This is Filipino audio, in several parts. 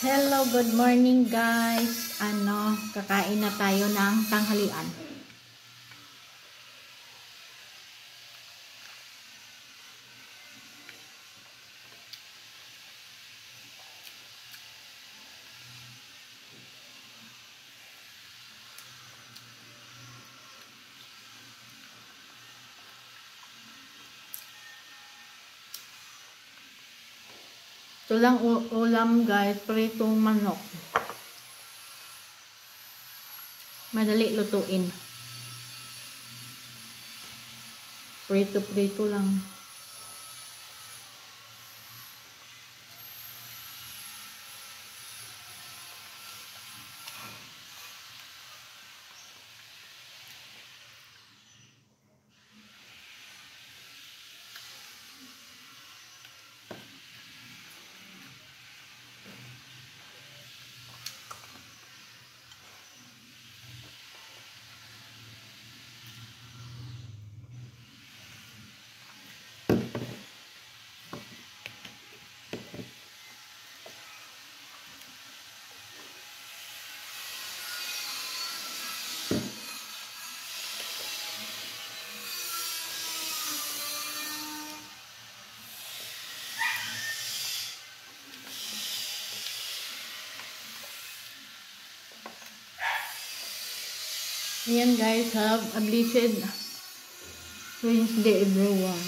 Hello, good morning guys. Kakain na tayo ng tanghalian. Ito lang ulam guys, pritong manok. Madali lutuin. Prito lang. Ayan guys, have a blessed Wednesday everyone.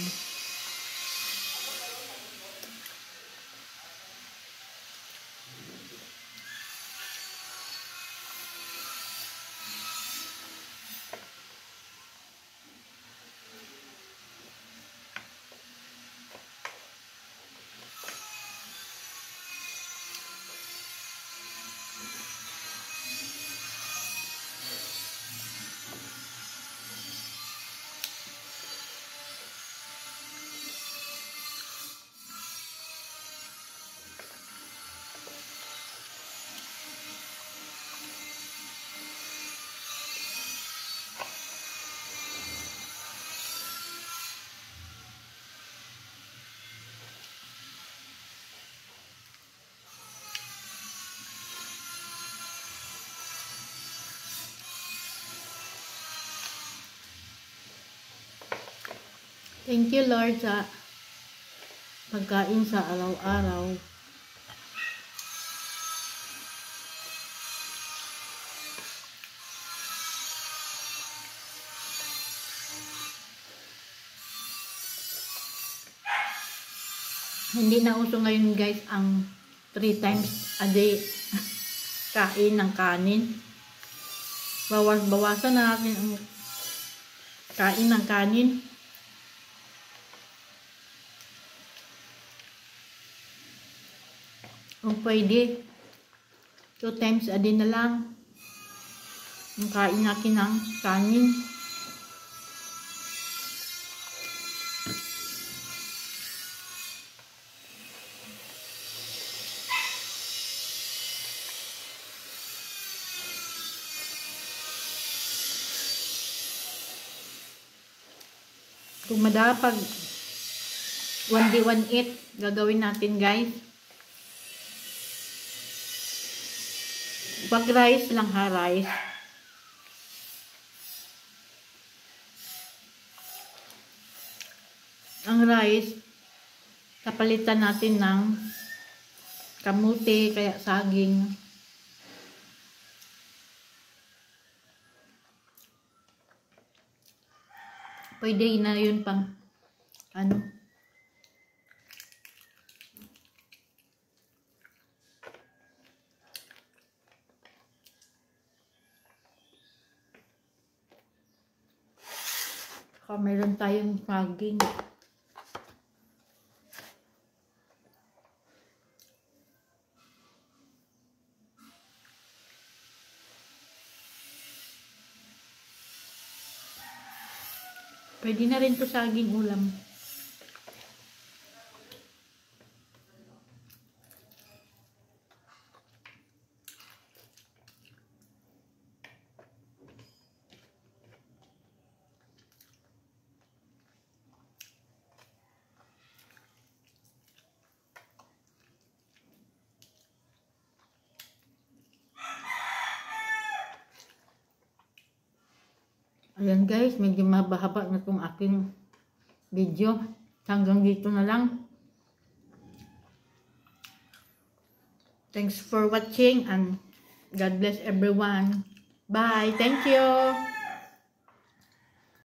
Thank you Lord sa pagkain sa araw-araw. Hindi na uso ngayon guys ang 3 times a day kain ng kanin. Bawasan na natin ang kain ng kanin. Kung pwede, 2 times a day na lang ang kain natin ng kanin. Kung madapag 1 day 1 eat, gagawin natin guys. Pag rice lang ha, rice. Ang rice, kapalitan natin ng kamuti, kaya saging. Pwede na yun pang meron tayong saging. Pwede na rin to saging ulam. Ayan guys, medyo mahaba na itong aking video. Hanggang dito na lang. Thanks for watching and God bless everyone. Bye. Thank you.